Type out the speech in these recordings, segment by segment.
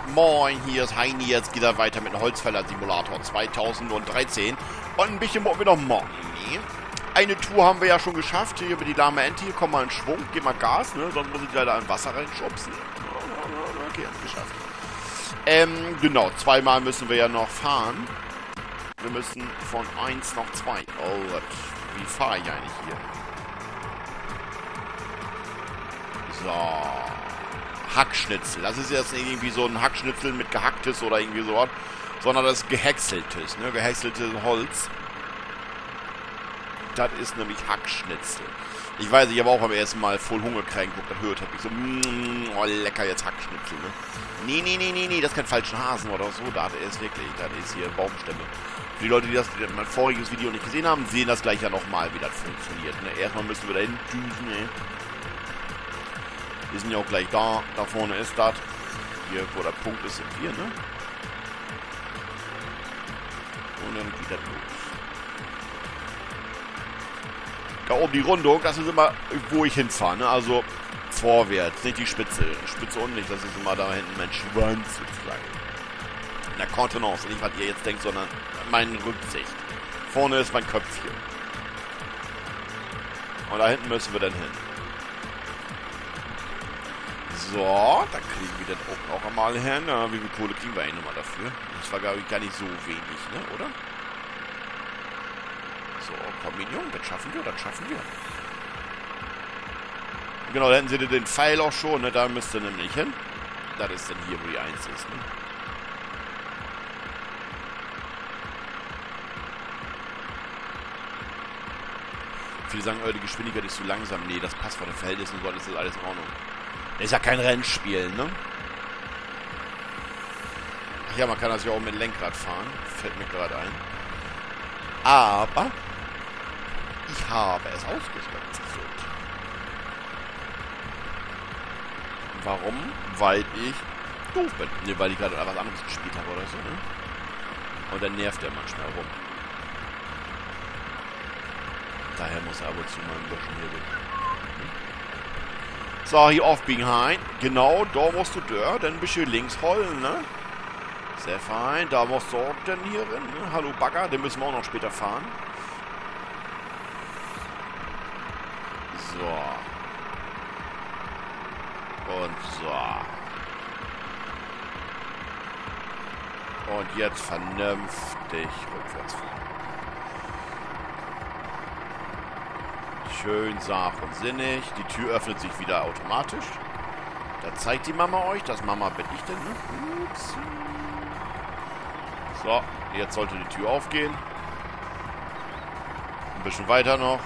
Moin, hier ist Heini. Jetzt geht er weiter mit dem Holzfäller-Simulator 2013. Und ein bisschen wollen wir noch machen. Eine Tour haben wir ja schon geschafft. Hier über die lahme Ente. Hier kommen wir in Schwung. Geh mal Gas, ne? Sonst muss ich leider an Wasser reinschubsen. Okay, geschafft. Genau. Zweimal müssen wir ja noch fahren. Wir müssen von 1 nach 2. Oh Gott. Wie fahre ich eigentlich hier? So. Hackschnitzel. Das ist jetzt nicht irgendwie so ein Hackschnitzel mit gehacktes oder irgendwie sowas, sondern das ist gehäckseltes, ne? Gehäckseltes Holz. Das ist nämlich Hackschnitzel. Ich weiß, ich habe auch beim ersten Mal voll Hunger gekriegt, wo ich das gehört habe. Ich so, oh lecker, jetzt Hackschnitzel, ne? Nee, das ist kein falschen Hasen oder so. Das ist wirklich, das ist hier Baumstämme. Für die Leute, die mein voriges Video nicht gesehen haben, sehen das gleich ja nochmal, wie das funktioniert, ne? Erstmal müssen wir da hin düsen, ne? Wir sind ja auch gleich da. Da vorne ist das. Hier, wo der Punkt ist, sind wir, ne? Und dann geht das los. Da oben die Rundung, das ist immer, wo ich hinfahre, ne? Also vorwärts, nicht die Spitze. Spitze unten nicht, das ist immer da hinten mein Schwanz sozusagen. In der Kontenance, nicht was ihr jetzt denkt, sondern meine Rücksicht. Vorne ist mein Köpfchen. Und da hinten müssen wir dann hin. So, da kriegen wir dann auch einmal hin. Na, wie viel Kohle kriegen wir eigentlich nochmal dafür? Das war, glaube ich, gar nicht so wenig, ne? Oder? So, komm, Minion, das schaffen wir. Genau, da hätten sie den Pfeil auch schon, ne? Da müsst ihr nämlich hin. Das ist dann hier, wo die 1 ist, ne? Viele sagen, die Geschwindigkeit ist zu langsam. Nee, das passt vor den Verhältnissen und so, ist das alles in Ordnung. Ist ja kein Rennspiel, ne? Ach ja, man kann das ja auch mit Lenkrad fahren. Fällt mir gerade ein. Aber ich habe es ausgestattet. Warum? Weil ich doof bin. Ne, weil ich gerade was anderes gespielt habe oder so, ne? Und dann nervt er manchmal rum. Daher muss er ab und zu mal ein bisschen hier weg. So, hier aufbiegen rein. Genau, da musst du dann ein bisschen links rollen, ne? Sehr fein. Da musst du auch dann hier rein, ne? Hallo Bagger, den müssen wir auch noch später fahren. So. Und so. Und jetzt vernünftig rückwärts fahren. Schön sach und sinnig. Die Tür öffnet sich wieder automatisch. Da zeigt die Mama euch. Das Mama bin ich denn, ne? Ups. So, jetzt sollte die Tür aufgehen. Ein bisschen weiter noch.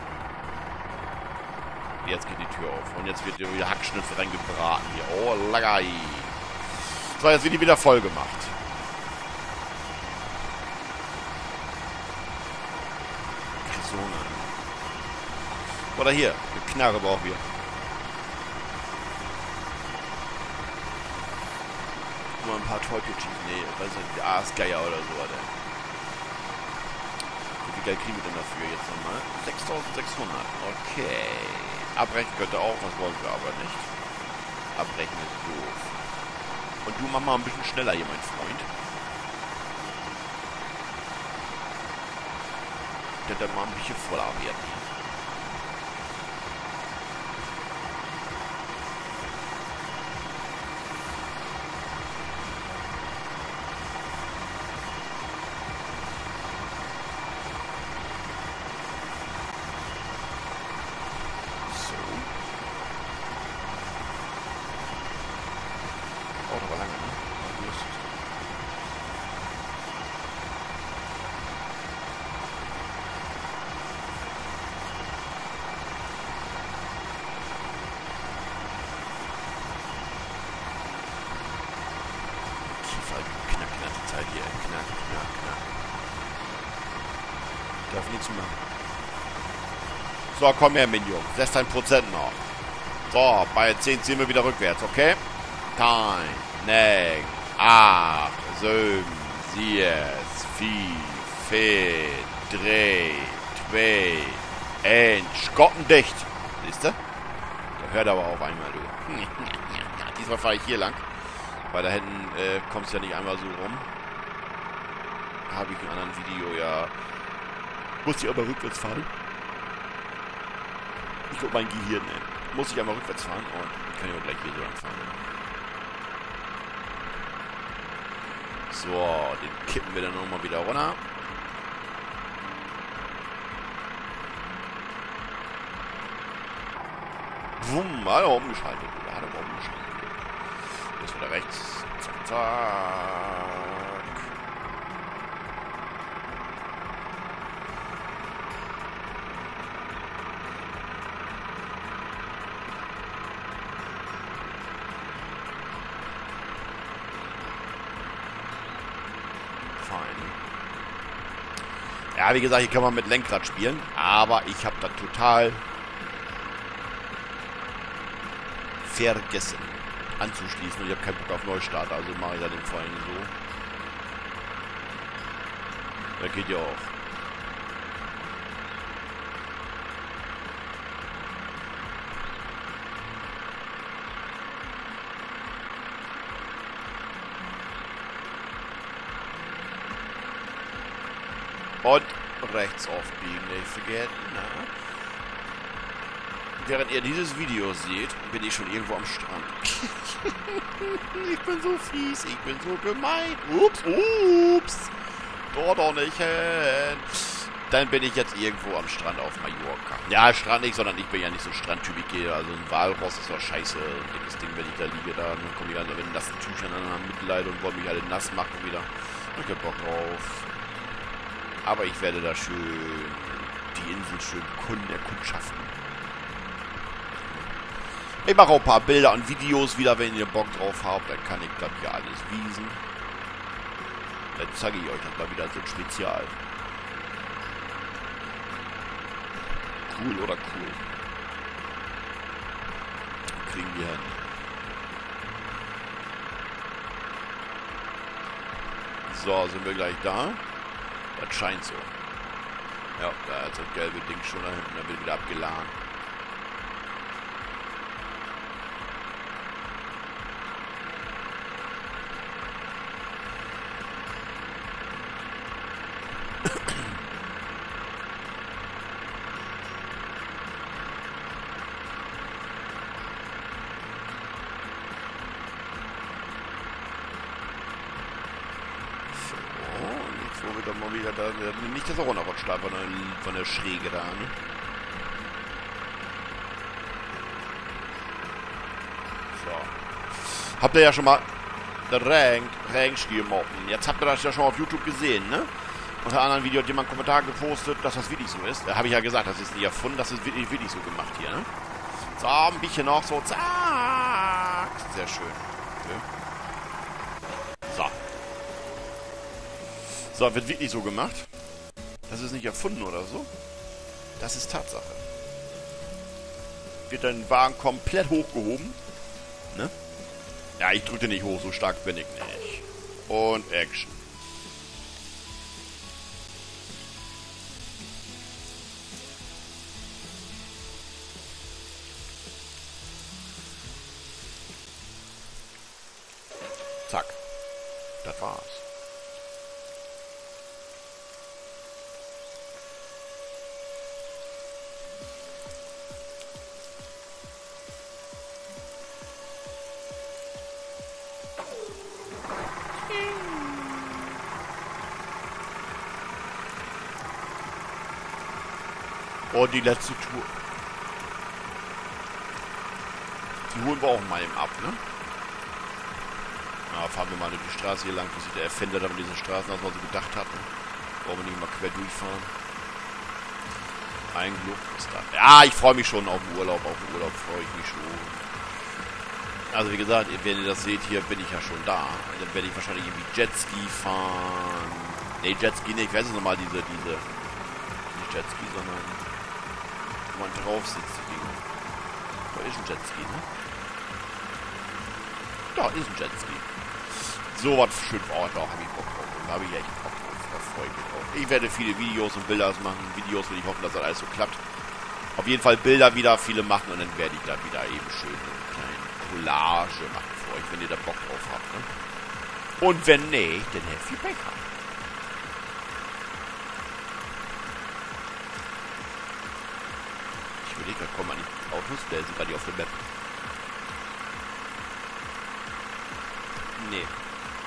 Jetzt geht die Tür auf. Und jetzt wird hier wieder Hackschnitzel reingebraten hier. Oh, lagai. So, jetzt wird die wieder voll gemacht. Kriegst du Hunger? Oder hier, eine Knarre brauchen wir. Nur ein paar Teufelschen. Nee, weiß nicht, Aasgeier oder so, oder? Wie viel Geld kriegen wir denn dafür jetzt nochmal? 6.600. Okay. Abbrechen könnte auch, das wollen wir aber nicht. Abbrechen ist doof. Und du mach mal ein bisschen schneller hier, mein Freund. Der dann mal ein bisschen voller werden. Darf nichts machen. So, komm her, Minion. 16% noch. So, bei 10 ziehen wir wieder rückwärts, okay? 10, 9, 8, 7, 6, 5, 4, 3, 2, 1. Schottendicht. Siehst du? Da hört aber auf einmal, du. Diesmal fahre ich hier lang. Weil da hinten kommst du ja nicht einmal so rum. Habe ich in einem anderen Video ja... Muss ich aber rückwärts fahren. Ich glaube, mein Gehirn, muss ich einmal rückwärts fahren. Und ich kann ja auch gleich hier so anfahren. So, den kippen wir dann nochmal wieder runter. Wumm, hat er umgeschaltet. Hat er umgeschaltet. Jetzt wieder rechts. Zack, zack. Ja, wie gesagt, hier kann man mit Lenkrad spielen, aber ich habe das total vergessen anzuschließen und ich habe keinen Bock auf Neustart, also mache ich da den Fallen so. Das geht ja auch. Und rechts aufbiegen, nicht vergessen. Na? Während ihr dieses Video seht, bin ich schon irgendwo am Strand. Ich bin so fies, ich bin so gemein. Ups. Doch nicht hin. Dann bin ich jetzt irgendwo am Strand auf Mallorca. Ja, Strand nicht, sondern ich bin ja nicht so Strandtyp. Also ein Walross ist doch scheiße. Ein dickes Ding, wenn ich da liege. Dann komme ich alle mit nassen Tüchern an Mitleid und wollen mich alle nass machen wieder. Ich hab Bock drauf. Aber ich werde da schön die Insel schön erkundschaften. Ich mache auch ein paar Bilder und Videos wieder, wenn ihr Bock drauf habt. Dann kann ich das hier alles wiesen. Dann zeige ich euch das mal wieder so ein Spezial. Cool oder cool? Kriegen wir hin. So, sind wir gleich da. Das scheint so. Ja, da ist das gelbe Ding schon da hinten. Da wird wieder abgeladen. Mal wieder da, nicht, dass er runterrutscht da von der Schräge da, ne? So. Habt ihr ja schon mal Ranked mobben. Jetzt habt ihr das ja schon mal auf YouTube gesehen, ne? Unter anderem Video hat jemand einen Kommentar gepostet, dass das wirklich so ist. Da habe ich ja gesagt, das ist nicht erfunden, das ist wirklich so gemacht hier, ne? So, ein bisschen noch so, zack. Sehr schön. Okay. So. So, wird wirklich so gemacht. Das ist nicht erfunden oder so. Das ist Tatsache. Wird dein Wagen komplett hochgehoben. Ne? Ja, ich drücke nicht hoch, so stark bin ich nicht. Und Action. Zack. Das war's. Oh, die letzte Tour. Die holen wir auch mal eben ab, ne? Ja, fahren wir mal durch die Straße hier lang, wo sich der Erfinder da mit diesen Straßen aus, was er so gedacht hat. Ne? Wollen wir nicht mal quer durchfahren. Ein Glück ist da. Ja, ich freue mich schon auf den Urlaub. Auf den Urlaub freue ich mich schon. Also wie gesagt, wenn ihr das seht, hier bin ich ja schon da. Dann werde ich wahrscheinlich irgendwie Jetski fahren. Ne, Jetski nicht. Ich weiß es nochmal, diese... Nicht Jetski, sondern... wo man drauf sitzt. Da ist ein Jetski, ne? Da ist ein Jetski. So was schön vor Ort, da habe ich Bock drauf. Da habe ich echt Bock drauf. Da freue ich mich drauf. Ich werde viele Videos und Bilder machen. Videos will ich hoffen, dass das alles so klappt. Auf jeden Fall Bilder wieder viele machen und dann werde ich da wieder eben schön eine kleine Collage machen für euch. euch, wenn ihr da Bock drauf habt, ne? Und wenn nicht, dann have you Becker. Ich überlege gerade, kommen an die Autos? Der sind gerade auf der Map. Nee.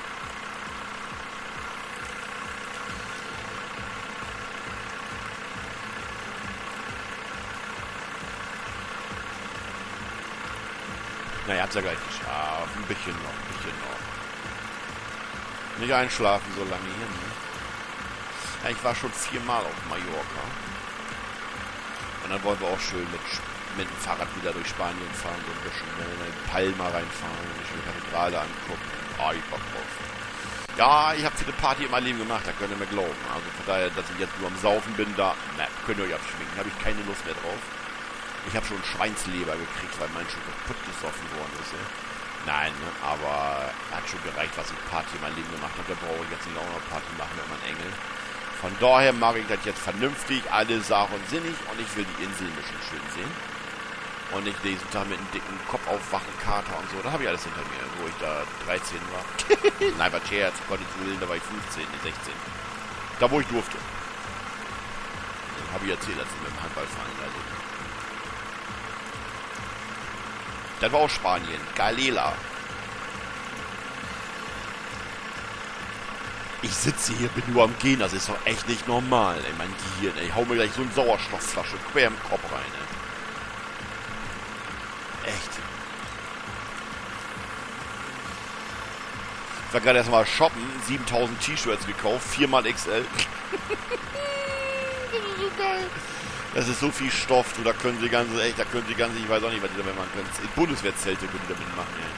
Naja, hab's ja gleich geschafft. Ein bisschen noch, ein bisschen noch. Nicht einschlafen so lange hier, ne? Ja, ich war schon 4-mal auf Mallorca. Und dann wollen wir auch schön mit dem Fahrrad wieder durch Spanien fahren, so ein bisschen in Palma reinfahren, eine schöne Kathedrale angucken. Ah, ich Bock drauf. Ja, ich habe viele Party in meinem Leben gemacht, da könnt ihr mir glauben. Also von daher, dass ich jetzt nur am Saufen bin, da könnt ihr euch abschminken. Da habe ich keine Lust mehr drauf. Ich habe schon Schweinsleber gekriegt, weil mein schon kaputt gesoffen worden ist. Ja. Nein, ne, aber hat schon gereicht, was ich Party in meinem Leben gemacht habe. Da brauche ich jetzt nicht auch noch Party machen mit meinem Engel. Von daher mache ich das jetzt vernünftig, alle Sachen und sinnig und ich will die Insel ein bisschen schön sehen. Und nicht diesen Tag mit einem dicken Kopf aufwachen, Kater und so. Da habe ich alles hinter mir, wo ich da 13 war. Nein, war Scherz, Gottes Willen, da war ich 15, 16. Da, wo ich durfte. Habe ich erzählt, als ich mit dem Handballverein. Also. Das war auch Spanien. Galela. Ich sitze hier, bin nur am Gehen. Das ist doch echt nicht normal, ey. Mein Gehirn, ey. Ich hau mir gleich so eine Sauerstoffflasche quer im Kopf rein, ey. Echt. Ich war gerade erstmal shoppen. 7000 T-Shirts gekauft. 4x XL. Das ist so geil. Das ist so viel Stoff, du, da können sie ganz, echt, ich weiß auch nicht, was die damit machen können. Bundeswehrzelte können die damit machen, ey.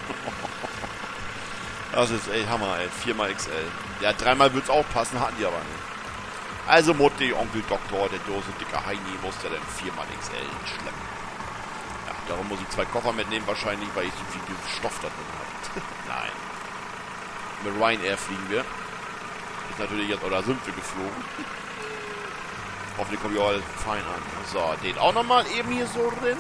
Das ist, ey, Hammer, ey. 4x XL. Ja, 3-mal wird's auch passen, hatten die aber nicht. Also Mutti, Onkel Doktor, der dose dicke Heini, musste dann 4x XL schleppen. Ja, darum muss ich 2 Koffer mitnehmen, wahrscheinlich, weil ich so viel Stoff da drin habe. Nein. Mit Ryanair fliegen wir. Ist natürlich jetzt, oder sind wir geflogen. Hoffentlich kommen wir all fein an. So, den auch nochmal eben hier so drin.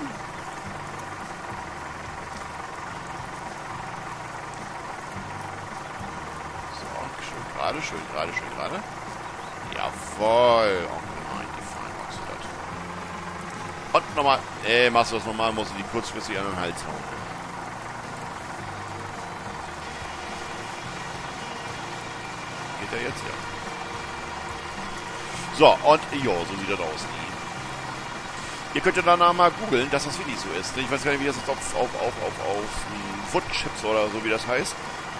So, schön gerade, schön gerade, schön gerade. Jawohl. Onkel Heini, fein machst du das. Und nochmal. Machst du das normal, musst du die kurzfristig an den Hals hauen. Geht der jetzt? Ja. So, und jo, so sieht das aus. Ihr könnt ja danach mal googeln, dass das wirklich so ist. Ich weiß gar nicht, wie das jetzt auf Woodchips oder so, wie das heißt.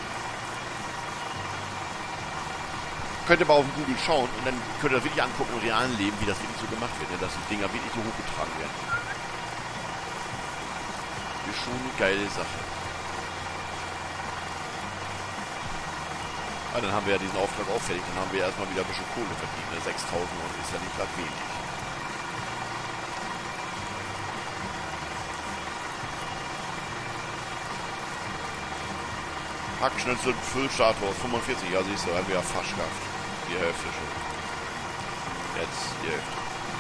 Könnt ihr mal auf Google schauen und dann könnt ihr das wirklich angucken im realen Leben, wie das wirklich so gemacht wird, dass die Dinger wirklich so hochgetragen werden. Das ist schon eine geile Sache. Ah, dann haben wir ja diesen Auftrag auch fertig. Dann haben wir erstmal wieder ein bisschen Kohle verdient. Ne? 6.000 und ist ja nicht gerade wenig. Hackschnitzel, Füllstatus, 45. Ja, siehst du, haben wir ja fast geschafft. Die Hälfte schon. Jetzt die Hälfte.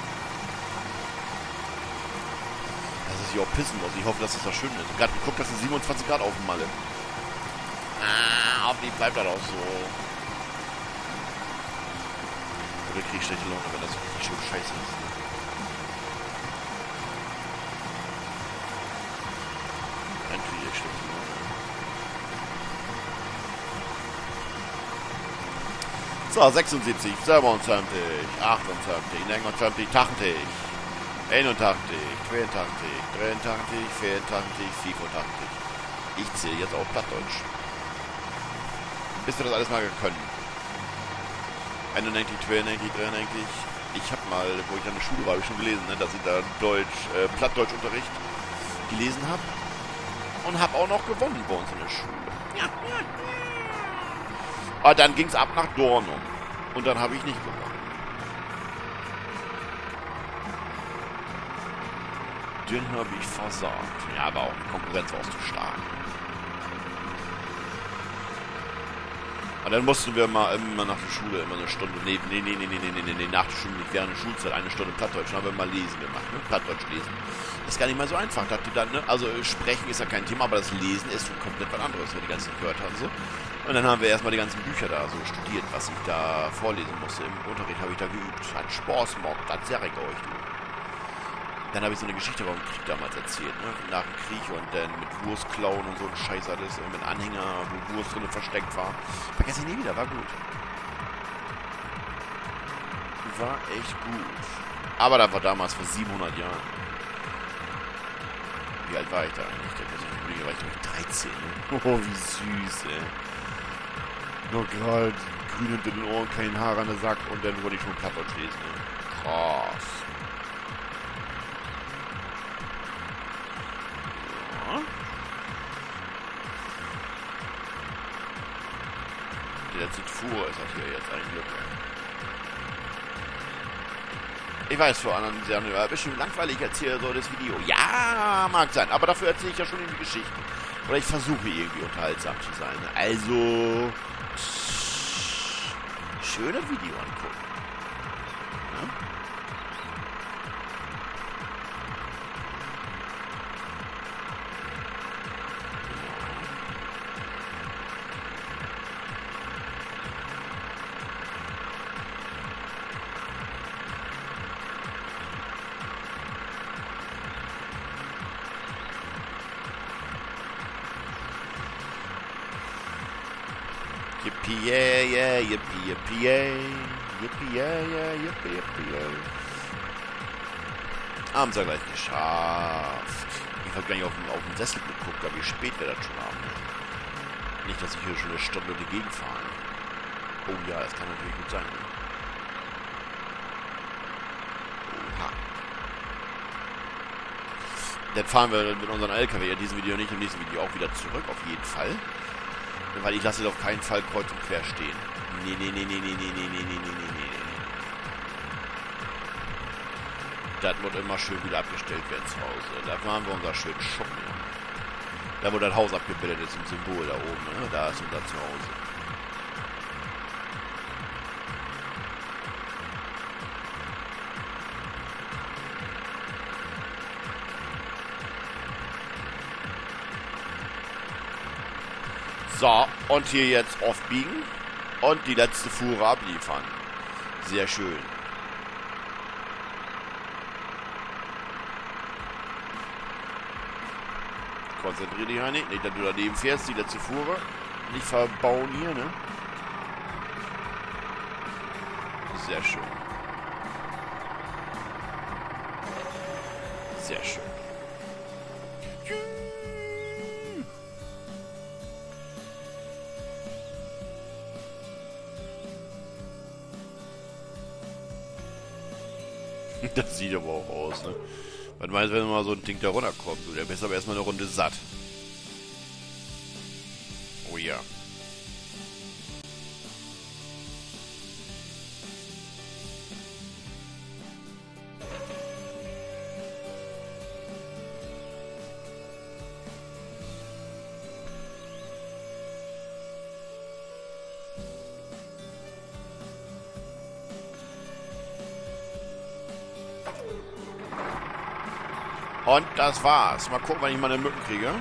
Dass es hier auch pissen muss. Ich hoffe, dass das schön ist. Gerade geguckt, dass es 27 Grad auf dem Malle. Hoffentlich bleibt das auch so. Oder krieg ich schlechte Laune, wenn das wirklich schon scheiße ist. Dann krieg ich schlechte Laune. So, 76, 77, 78, 79, 80, 81, 82, 83, 84, 85. Ich zähle jetzt auch Plattdeutsch. Bist du das alles mal können? 91, 92, 93. Ich habe mal, wo ich an der Schule war, habe ich schon gelesen, ne, dass ich da Plattdeutschunterricht gelesen habe. Und habe auch noch gewonnen bei uns in der Schule. Ja. Aber dann ging es ab nach Dornum. Und dann habe ich nicht gewonnen. Den habe ich versagt. Ja, aber auch die Konkurrenz war auch zu stark. Und dann mussten wir immer nach der Schule immer eine Stunde, nee, nach der Schule, nicht während der Schulzeit, eine Stunde Plattdeutsch. Dann haben wir mal lesen gemacht, ne? Plattdeutsch lesen. Das ist gar nicht mal so einfach. Dachte dann, ne? Also Sprechen ist ja kein Thema, aber das Lesen ist komplett was anderes, so die ganzen Wörter und so. Und dann haben wir erstmal die ganzen Bücher da so studiert, was ich da vorlesen musste. Im Unterricht habe ich da geübt. Hat Spaß gemacht, das sag ich euch, du. Dann habe ich so eine Geschichte vom Krieg damals erzählt, ne? Nach dem Krieg und dann mit Wurstklauen und so ein Scheiß alles. Und mit Anhänger, wo Wurst drin versteckt war. Vergesse ich nie wieder, war gut. War echt gut. Aber das war damals vor 700 Jahren. Wie alt war ich da eigentlich? Da war ich glaube ich 13, ne? Oh, wie süß, ey. Noch gerade grün hinter den Ohren, kein Haar an der Sack und dann wurde ich schon Plattdeutsch lesen, ne? Krass. Die letzte Tour ist das hier jetzt ein Glück. Ich weiß, vor anderen sehr ein bisschen langweilig erzähle so das Video. Ja, mag sein, aber dafür erzähle ich ja schon irgendwie Geschichten. Oder ich versuche irgendwie unterhaltsam zu sein. Also, schöne Video angucken. Ja? Yippie, yeah, yeah, yippie, yippie, yeah. Yippie, yeah, yeah, yippie, yippie, yeah. Haben sie gleich geschafft. Ich habe gar nicht auf den Sessel geguckt, aber wie spät wir das schon haben. Nicht, dass ich hier schon eine Stunde durch die Gegend fahre. Oh ja, das kann natürlich gut sein. Ne? Oha. Dann fahren wir mit unserem LKW in diesem Video nicht, im nächsten Video auch wieder zurück, auf jeden Fall. Weil ich lasse auf keinen Fall kreuz und quer stehen. Nee. Das wird immer schön wieder abgestellt werden zu Hause. Da machen wir unser schönes Schuppen. Da wo das Haus abgebildet ist, im Symbol da oben. Ne? Da ist unser Zuhause. So, und hier jetzt aufbiegen und die letzte Fuhre abliefern. Sehr schön. Konzentrier dich, Heini. Nicht, dass du daneben fährst, die letzte Fuhre. Nicht verbauen hier, ne? Sehr schön. Sehr schön. Das sieht aber auch aus, ne? Was meinst du, wenn mal so ein Ding da runterkommt? Du, der bist aber erstmal eine Runde satt. Oh ja. Und das war's. Mal gucken, wann ich mal eine Mücken kriege.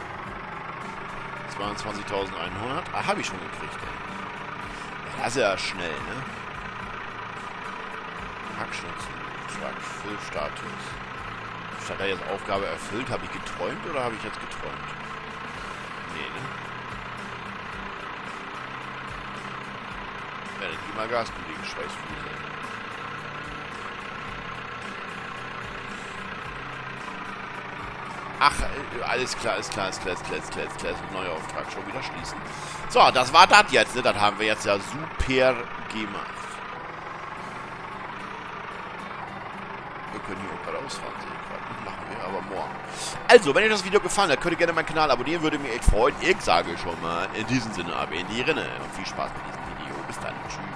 22.100. Ah, habe ich schon gekriegt, ey. Das ist ja schnell, ne? Hackschnitzen. Truck. Füllstatus. Statt da jetzt Aufgabe erfüllt, habe ich geträumt oder habe ich jetzt geträumt? Nee, ne? Ja, dann gib mal Gas, Kollege. Scheißfüße. Ach, alles klar, ist klar. Neuer Auftrag schon wieder schließen. So, das war das jetzt, ne? Das haben wir jetzt ja super gemacht. Wir können hier auch gerade ausfahren, sehe ich gerade. Machen wir aber morgen. Also, wenn euch das Video gefallen hat, könnt ihr gerne meinen Kanal abonnieren, würde mich echt freuen. Ich sage schon mal in diesem Sinne ab in die Rinne. Und viel Spaß mit diesem Video. Bis dann. Tschüss.